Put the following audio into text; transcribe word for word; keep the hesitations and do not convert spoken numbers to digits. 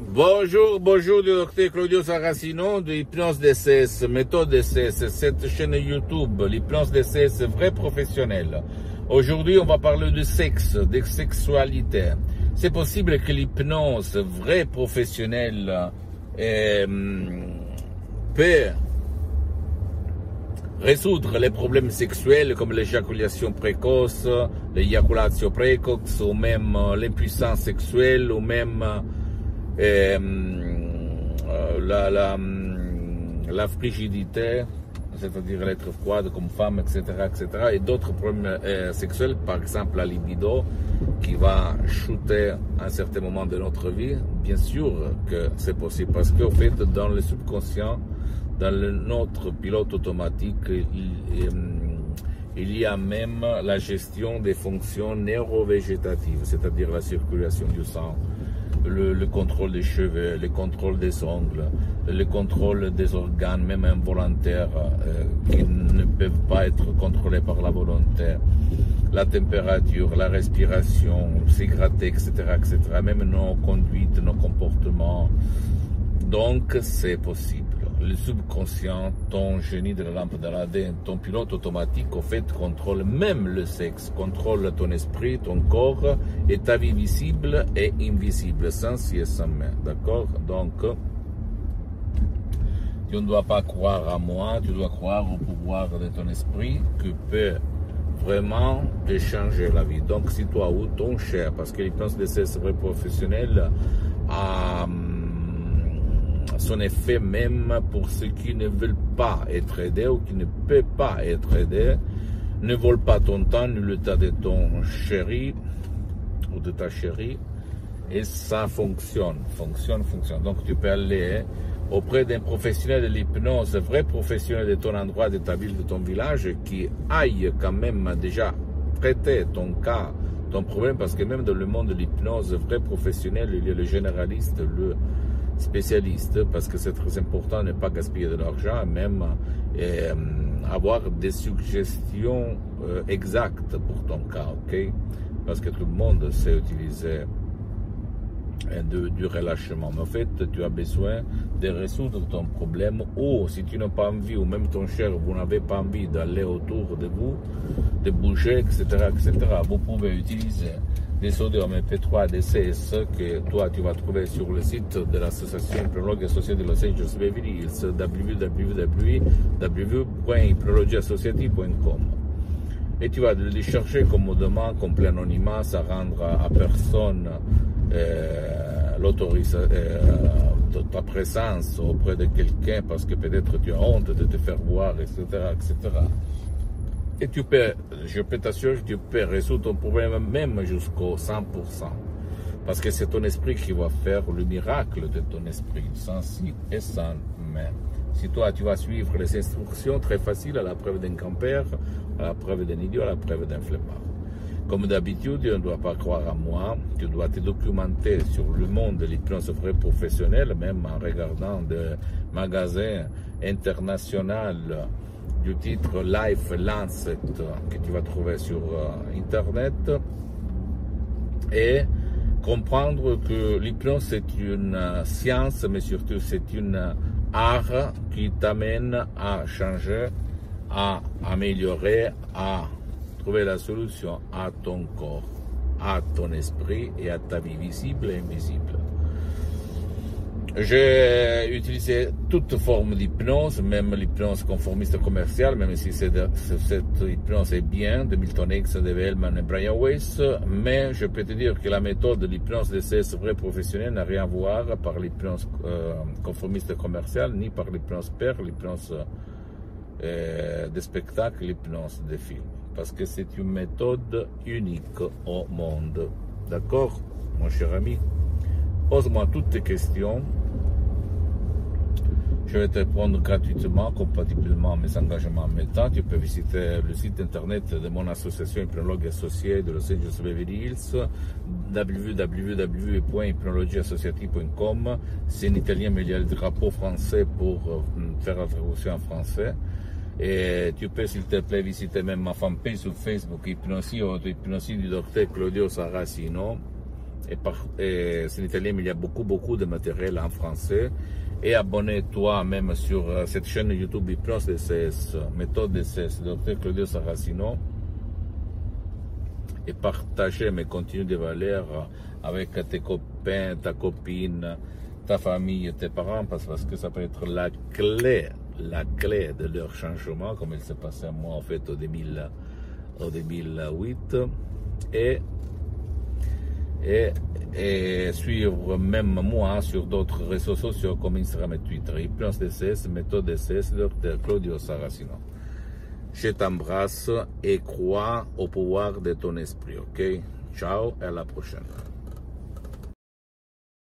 Bonjour, bonjour du docteur Claudio Saracino de l'hypnose D C S, méthode D C S, cette chaîne YouTube, l'hypnose D C S vrai professionnel. Aujourd'hui, on va parler de sexe, de sexualité. C'est possible que l'hypnose vrai professionnel euh, peut résoudre les problèmes sexuels comme l'éjaculation précoce, l'éjaculation précoce, ou même l'impuissance sexuelle, ou même Et, euh, la, la, la frigidité, c'est-à-dire l'être froide comme femme, et cetera, et cetera, et d'autres problèmes euh, sexuels, par exemple la libido, qui va chuter à un certain moment de notre vie. Bien sûr que c'est possible, parce qu'au fait, dans le subconscient, dans le, notre pilote automatique, il, il y a même la gestion des fonctions neurovégétatives, c'est-à-dire la circulation du sang, Le, le contrôle des cheveux, le contrôle des ongles, le contrôle des organes, même involontaires, euh, qui ne peuvent pas être contrôlés par la volonté, la température, la respiration, s'hydrater, et cetera, et cetera, même nos conduites, nos comportements. Donc, c'est possible. Le subconscient, ton génie de la lampe d'Aladin, ton pilote automatique, au fait, contrôle même le sexe, contrôle ton esprit, ton corps, et ta vie visible et invisible, sans si et sans main. D'accord? Donc, tu ne dois pas croire à moi, tu dois croire au pouvoir de ton esprit qui peut vraiment te changer la vie. Donc, si toi ou ton cher, parce que l'hypnose D C S vrai professionnel a son effet même pour ceux qui ne veulent pas être aidés ou qui ne peuvent pas être aidés, ne vole pas ton temps ni le temps de ton chéri ou de ta chérie, et ça fonctionne, fonctionne, fonctionne. Donc tu peux aller auprès d'un professionnel de l'hypnose, vrai professionnel de ton endroit, de ta ville, de ton village, qui aille quand même déjà traiter ton cas, ton problème, parce que même dans le monde de l'hypnose, vrai professionnel, il y a le généraliste, le spécialiste, parce que c'est très important de ne pas gaspiller de l'argent, même euh, avoir des suggestions euh, exactes pour ton cas, ok? Parce que tout le monde sait utiliser de, du relâchement. Mais en fait, tu as besoin de résoudre ton problème, ou si tu n'as pas envie, ou même ton cher, vous n'avez pas envie d'aller autour de vous, de bouger, et cetera, et cetera, vous pouvez utiliser des audios M P trois D C S que toi tu vas trouver sur le site de l'association Hypnologue Associée de Los Angeles Beverly Hills, w w w point hypnologie associative point com, et tu vas les chercher commodément, complet anonymat, ça rendra à personne euh, l'autorisation, euh, ta présence auprès de quelqu'un, parce que peut-être tu as honte de te faire voir, et cetera, et cetera. Et tu peux, je peux t'assurer que tu peux résoudre ton problème même jusqu'au cent pour cent. Parce que c'est ton esprit qui va faire le miracle de ton esprit, sans si et sans mais. Si toi, tu vas suivre les instructions très faciles, à la preuve d'un grand-père, à la preuve d'un idiot, à la preuve d'un flemmard. Comme d'habitude, tu ne dois pas croire à moi, tu dois te documenter sur le monde de l'hypnose vrai professionnel, même en regardant des magasins internationaux du titre Life Lancet que tu vas trouver sur euh, Internet, et comprendre que l'hypnose c'est une euh, science, mais surtout c'est une euh, art qui t'amène à changer, à améliorer, à trouver la solution à ton corps, à ton esprit et à ta vie visible et invisible. J'ai utilisé toute forme d'hypnose, même l'hypnose conformiste commerciale, même si cette hypnose est bien, de Milton Hicks, de Hellman et Brian Weiss, mais je peux te dire que la méthode de l'hypnose D C S vrai professionnel n'a rien à voir par l'hypnose euh, conformiste commerciale, ni par l'hypnose père, l'hypnose euh, de spectacle, l'hypnose de film, parce que c'est une méthode unique au monde. D'accord, mon cher ami? Pose-moi toutes tes questions. Je vais te répondre gratuitement, compatiblement à mes engagements en même temps. Tu peux visiter le site internet de mon association Hypnologue Associée de Los Angeles Beverly Hills, w w w point hypnologie associative point com. C'est en italien, mais il y a le drapeau français pour faire la traduction en français. Et tu peux, s'il te plaît, visiter même ma fanpage sur Facebook, Hypnosie, ou Hypnosie du docteur Claudio Saracino. Et, par, et c'est en italien, mais il y a beaucoup, beaucoup de matériel en français. Et abonne-toi même sur cette chaîne YouTube Hypnose D C S, méthode D C S, docteur Claudio Saracino. Et partager mes contenus de valeur avec tes copains, ta copine, ta famille, tes parents, parce que ça peut être la clé, la clé de leur changement, comme il s'est passé à moi en fait au, deux mille, au deux mille huit. Et, et, et suivre même moi sur d'autres réseaux sociaux comme Instagram et Twitter. Hypnose D C S, méthode D C S, docteur Claudio Saracino. Je t'embrasse et crois au pouvoir de ton esprit, ok? Ciao et à la prochaine.